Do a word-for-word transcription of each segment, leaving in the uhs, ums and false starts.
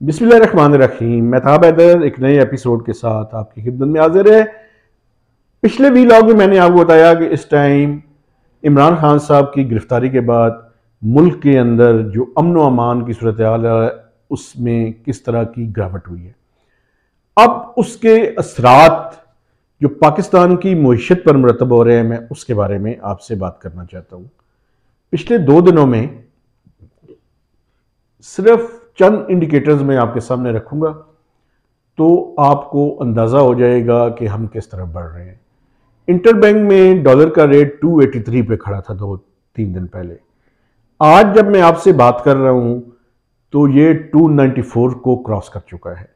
बिस्मिल्लाहिर्रहमानिर्रहीम। मेहताब हैदर एक नए एपिसोड के साथ आपकी खिदमत में हाजिर है। पिछले वीलॉग में मैंने आपको बताया कि इस टाइम इमरान खान साहब की गिरफ्तारी के बाद मुल्क के अंदर जो अमन व अमान की सूरत हाल है उसमें किस तरह की गिरावट हुई है। अब उसके असरात जो पाकिस्तान की मईशत पर मुरतब हो रहे हैं, मैं उसके बारे में आपसे बात करना चाहता हूँ। पिछले दो दिनों में सिर्फ चंद इंडिकेटर्स मैं आपके सामने रखूंगा तो आपको अंदाज़ा हो जाएगा कि हम किस तरफ बढ़ रहे हैं। इंटरबैंक में डॉलर का रेट दो सौ तिरासी पे खड़ा था दो तीन दिन पहले। आज जब मैं आपसे बात कर रहा हूं तो ये दो सौ चौरानवे को क्रॉस कर चुका है।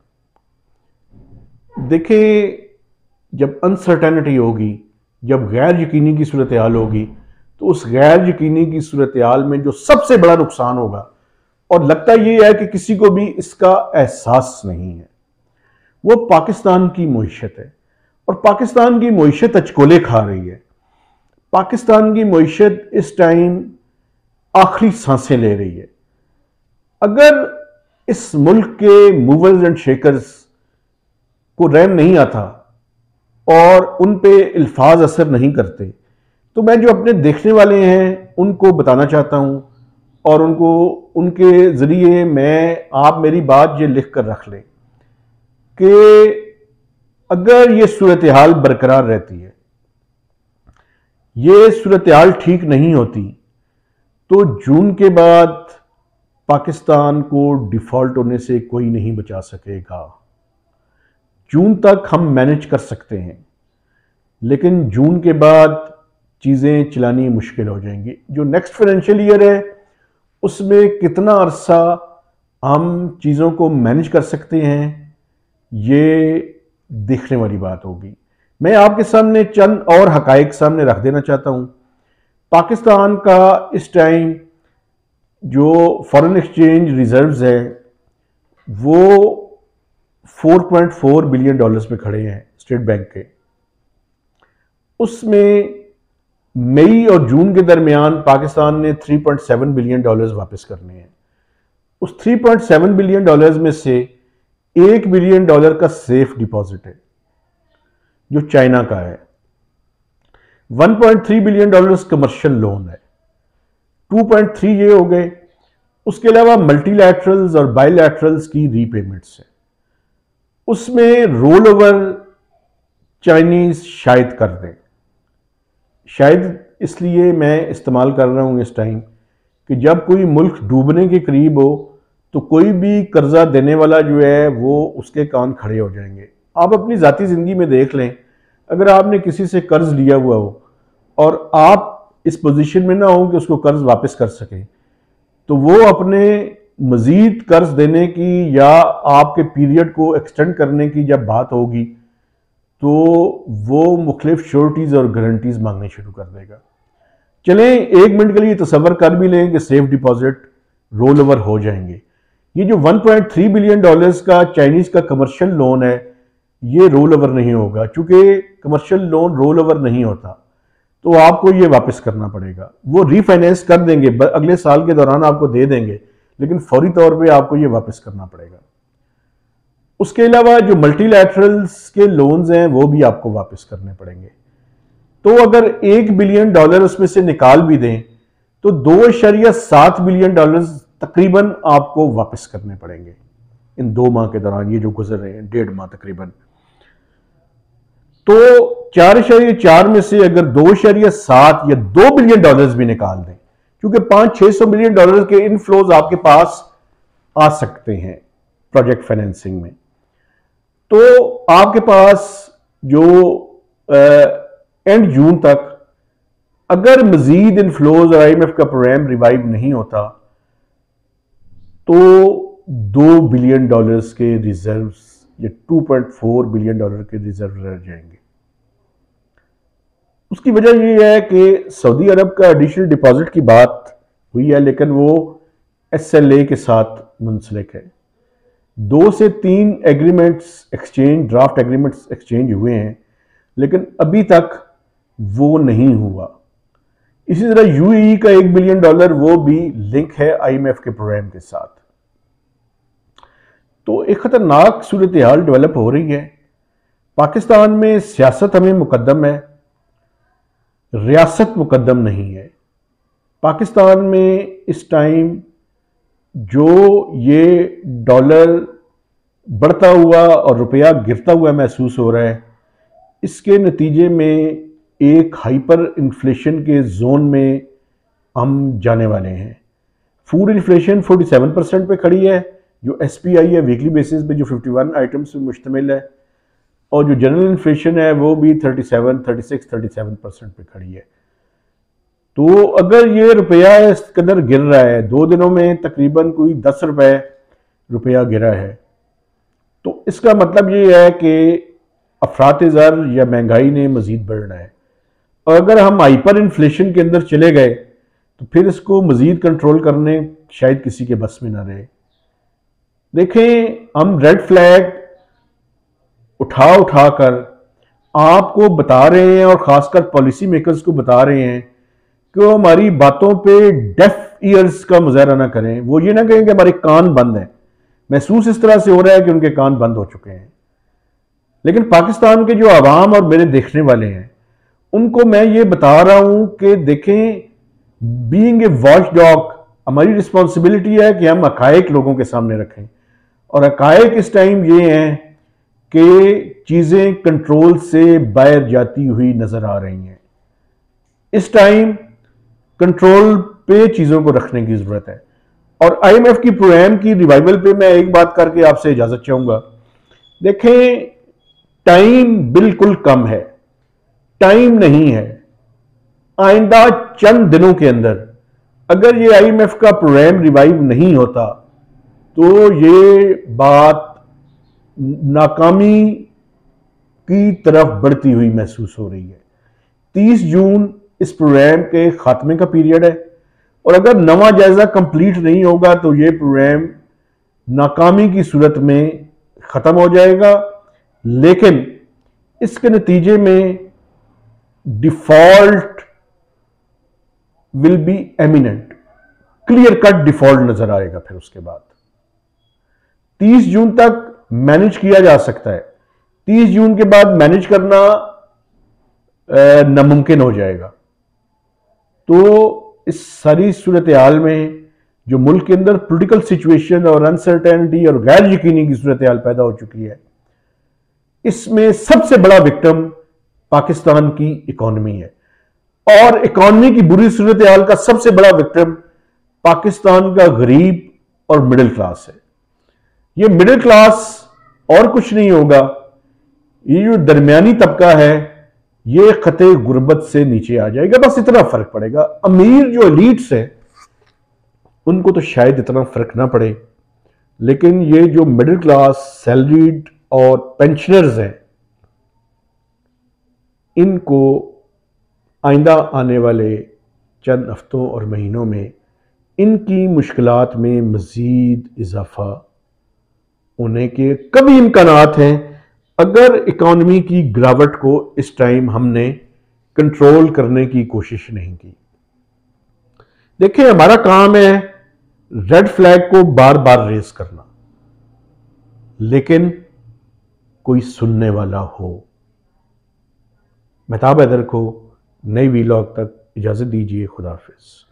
देखिए, जब अनसर्टेनिटी होगी, जब गैर यकीनी की सूरत हाल होगी, तो उस गैर यकीनी की सूरत हाल में जो सबसे बड़ा नुकसान होगा, और लगता यह है कि किसी को भी इसका एहसास नहीं है, वो पाकिस्तान की मईशत है। और पाकिस्तान की मईशत अचकोले खा रही है। पाकिस्तान की मईशत इस टाइम आखिरी सांसें ले रही है। अगर इस मुल्क के मूवर्स एंड शेकर्स को रहम नहीं आता और उन पे अल्फाज असर नहीं करते, तो मैं जो अपने देखने वाले हैं उनको बताना चाहता हूं और उनको उनके ज़रिए मैं आप मेरी बात ये लिख कर रख लें कि अगर ये सूरत हाल बरकरार रहती है, ये सूरत हाल ठीक नहीं होती, तो जून के बाद पाकिस्तान को डिफ़ॉल्ट होने से कोई नहीं बचा सकेगा। जून तक हम मैनेज कर सकते हैं, लेकिन जून के बाद चीज़ें चलानी मुश्किल हो जाएंगी। जो नेक्स्ट फाइनेंशियल ईयर है उसमें कितना अरसा हम चीज़ों को मैनेज कर सकते हैं, ये देखने वाली बात होगी। मैं आपके सामने चंद और हकाइक सामने रख देना चाहता हूँ। पाकिस्तान का इस टाइम जो फॉरेन एक्सचेंज रिजर्व्स है वो चार पॉइंट चार बिलियन डॉलर्स में खड़े हैं स्टेट बैंक के। उसमें मई और जून के दरमियान पाकिस्तान ने तीन पॉइंट सात बिलियन डॉलर्स वापस करने हैं। उस तीन पॉइंट सात बिलियन डॉलर्स में से एक बिलियन डॉलर का सेफ डिपॉजिट है जो चाइना का है। एक पॉइंट तीन बिलियन डॉलर्स कमर्शियल लोन है। दो पॉइंट तीन ये हो गए। उसके अलावा मल्टीलैटरल्स और बायलैटरल्स की रीपेमेंट्स है। उसमें रोल ओवर चाइनीज शायद कर दें। शायद इसलिए मैं इस्तेमाल कर रहा हूं इस टाइम कि जब कोई मुल्क डूबने के करीब हो तो कोई भी कर्जा देने वाला जो है वो उसके कान खड़े हो जाएंगे। आप अपनी ज़ाती ज़िंदगी में देख लें, अगर आपने किसी से कर्ज लिया हुआ हो और आप इस पोजीशन में ना हो कि उसको कर्ज वापस कर सकें, तो वो अपने मज़ीद कर्ज देने की या आपके पीरियड को एक्सटेंड करने की जब बात होगी तो वो मुख्तलिफ श्योरिटीज़ और गारंटीज़ मांगने शुरू कर देगा। चलें, एक मिनट के लिए तसव्वुर कर भी लें कि सेफ डिपॉजिट रोल ओवर हो जाएंगे। ये जो एक पॉइंट तीन बिलियन डॉलर्स का चाइनीज़ का कमर्शियल लोन है, ये रोल ओवर नहीं होगा। चूंकि कमर्शियल लोन रोल ओवर नहीं होता तो आपको ये वापस करना पड़ेगा। वो रीफाइनेंस कर देंगे, अगले साल के दौरान आपको दे देंगे, लेकिन फौरी तौर पे आपको ये वापस करना पड़ेगा। उसके अलावा जो मल्टीलैटरल्स के लोन्स हैं वो भी आपको वापस करने पड़ेंगे। तो अगर एक बिलियन डॉलर उसमें से निकाल भी दें तो दो इशारिया सात बिलियन डॉलर तकरीबन आपको वापस करने पड़ेंगे इन दो माह के दौरान, ये जो गुजर रहे हैं, डेढ़ माह तकरीबन। तो चार इशारिया चार में से अगर दो इशारिया सात या दो बिलियन डॉलर्स भी निकाल दें, क्योंकि पांच छह सौ बिलियन डॉलर के इनफ्लोज आपके पास आ सकते हैं प्रोजेक्ट फाइनेंसिंग में, तो आपके पास जो एंड जून तक अगर मजीद इनफ्लोज और आईएमएफ का प्रोग्राम रिवाइव नहीं होता तो दो बिलियन डॉलर्स के रिजर्व्स या दो पॉइंट चार बिलियन डॉलर के रिजर्व रह जाएंगे। उसकी वजह यह है कि सऊदी अरब का एडिशनल डिपॉजिट की बात हुई है, लेकिन वो एसएलए के साथ मुंसलिक है। दो से तीन agreements exchange, draft agreements exchange हुए हैं, लेकिन अभी तक वो नहीं हुआ। इसी तरह यूएई का एक बिलियन डॉलर वो भी लिंक है आईएमएफ के प्रोग्राम के साथ। एक ख़तरनाक सूरत हाल डेवलप हो रही है। पाकिस्तान में सियासत हमें मुकद्दम है, रियासत मुकद्दम नहीं है। पाकिस्तान में इस टाइम जो ये डॉलर बढ़ता हुआ और रुपया गिरता हुआ महसूस हो रहा है, इसके नतीजे में एक हाइपर इन्फ्लेशन के जोन में हम जाने वाले हैं। फूड इन्फ्लेशन सैंतालीस परसेंट पे खड़ी है, जो एस पी आई है वीकली बेसिस पे, जो इक्यावन आइटम्स पे मुश्तमिल है, और जो जनरल इन्फ्लेशन है वो भी सैंतीस, छत्तीस, सैंतीस परसेंट पे खड़ी है। तो अगर ये रुपया इस कदर गिर रहा है, दो दिनों में तकरीबन कोई दस रुपए रुपया गिरा है, तो इसका मतलब ये है कि अफरात ज़र या महंगाई ने मज़ीद बढ़ना है। और अगर हम हाइपर इन्फ्लेशन के अंदर चले गए तो फिर इसको मज़ीद कंट्रोल करने शायद किसी के बस में ना रहे। देखें, हम रेड फ्लैग उठा उठा कर आपको बता रहे हैं और ख़ासकर पॉलिसी मेकर्स को बता रहे हैं कि वो हमारी बातों पे डेफ ईयर्स का मुजाहरा ना करें। वो ये ना कहें कि हमारे कान बंद हैं। महसूस इस तरह से हो रहा है कि उनके कान बंद हो चुके हैं। लेकिन पाकिस्तान के जो आवाम और मेरे देखने वाले हैं, उनको मैं ये बता रहा हूं कि देखें, बीइंग ए वॉच डॉग, हमारी रिस्पॉन्सिबिलिटी है कि हम हकायक लोगों के सामने रखें। और हकायक इस टाइम ये हैं कि चीज़ें कंट्रोल से बाहर जाती हुई नज़र आ रही हैं। इस टाइम कंट्रोल पे चीज़ों को रखने की ज़रूरत है। और आई एम एफ की प्रोग्राम की रिवाइवल पे मैं एक बात करके आपसे इजाज़त चाहूँगा। देखें, टाइम बिल्कुल कम है, टाइम नहीं है। आइंदा चंद दिनों के अंदर अगर ये आई एम एफ का प्रोग्राम रिवाइव नहीं होता तो ये बात नाकामी की तरफ बढ़ती हुई महसूस हो रही है। तीस जून इस प्रोग्राम के खात्मे का पीरियड है, और अगर नवा जायजा कंप्लीट नहीं होगा तो ये प्रोग्राम नाकामी की सूरत में ख़त्म हो जाएगा। लेकिन इसके नतीजे में default will be eminent, clear cut default नजर आएगा। फिर उसके बाद तीस जून तक मैनेज किया जा सकता है, तीस जून के बाद मैनेज करना नामुमकिन हो जाएगा। तो इस सारी सूरत हाल में जो मुल्क के अंदर पॉलिटिकल सिचुएशन और अनसर्टेनिटी और गैर यकीनी की सूरत हाल पैदा हो चुकी है, इसमें सबसे बड़ा विक्टिम पाकिस्तान की इकॉनमी है। और इकॉनमी की बुरी सूरत हाल का सबसे बड़ा विक्टिम पाकिस्तान का गरीब और मिडिल क्लास है। ये मिडिल क्लास और कुछ नहीं होगा, ये जो दरमियानी तबका है ये खते गुर्बत से नीचे आ जाएगा। बस इतना फर्क पड़ेगा। अमीर जो एलीट्स है उनको तो शायद इतना फर्क ना पड़े, लेकिन ये जो मिडिल क्लास, सैलरीड और पेंशनर्स हैं, इनको आइंदा आने वाले चंद हफ्तों और महीनों में इनकी मुश्किलात में मज़ीद इजाफा होने के कभी इम्कानात हैं, अगर इकॉनमी की गिरावट को इस टाइम हमने कंट्रोल करने की कोशिश नहीं की। देखिए, हमारा काम है रेड फ्लैग को बार बार रेस करना, लेकिन कोई सुनने वाला हो। मेहताब हैदर को नई वीलॉग तक इजाज़त दीजिए। खुदा हाफिज़।